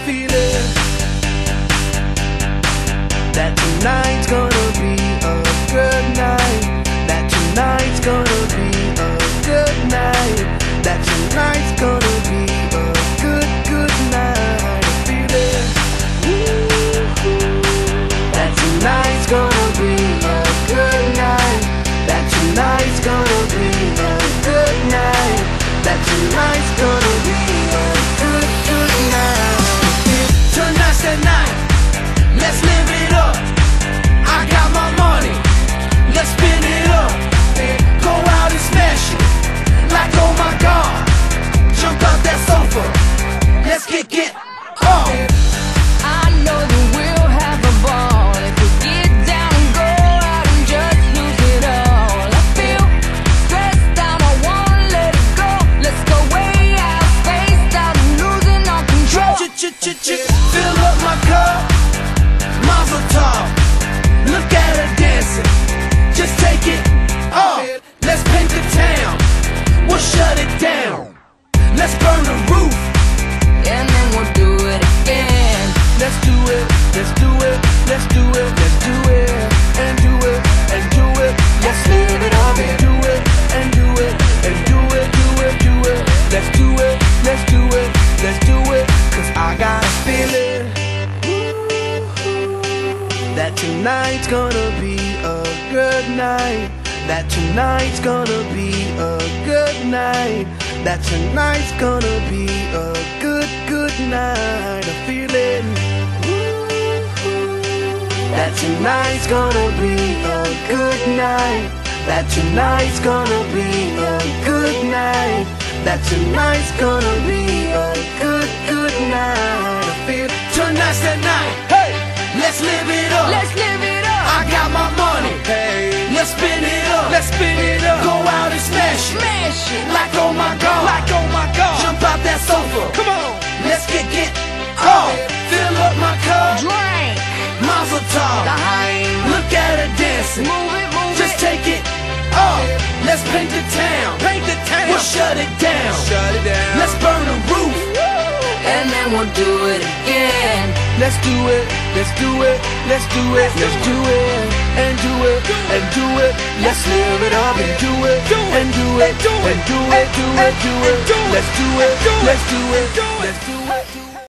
feeling that tonight's gonna be a good night. That tonight's gonna be a good night. That tonight's gonna be a good night. A feeling that tonight's gonna be a good night. That tonight's gonna be a good night. That tonight's gonna be a good night. Tonight's the night. Let's live it up. I got my money. Let's spin it up. Go out and smash it. Like oh my God. Jump out that sofa. Let's kick it off. I know that we'll have a ball if we get down and go out and just lose it all. I feel stressed out, I wanna let it go. Let's go way out, spaced out and losing all control. Fill up my cup, Mazel tov. Look at her dancing, just take it off. Let's paint the town, we'll shut it down. Let's burn the roof, And then we'll do it again. let's do it, let's do it, let's do it, let's do it, and do it, and do it. Let's live it up and do it, and do it, and do it, do it, do it. Let's do it, let's do it, let's do it. Cause I got a feeling that tonight's gonna be a good night. That tonight's gonna be a good night. That tonight's gonna be a good night. A feeling that tonight's gonna be a good night. That tonight's gonna be a good night. That tonight's gonna be a good night. I feel tonight's the night. Hey, let's live it up. Let's live it up. I got my money. Hey, let's spin it up. Let's spin it up. Go out and smash it. Smash it. Like oh my God. Like oh my God. Jump out that sofa. Come on. Let's kick it off. Fill up my cup. Drink. Mazel tov. Look at her dancing. Move it, move Just it. take it off. Let's paint the town. Paint the town. We'll shut it down. Shut it down. Let's burn the roof. And then we'll do it again. Let's do it. Let's do it. Let's do it. Let's do it. And do it. And do it. Let's live it up and do it. And do it. And do it. Do it. Do it. Let's do it. Let's do it. Let's do it.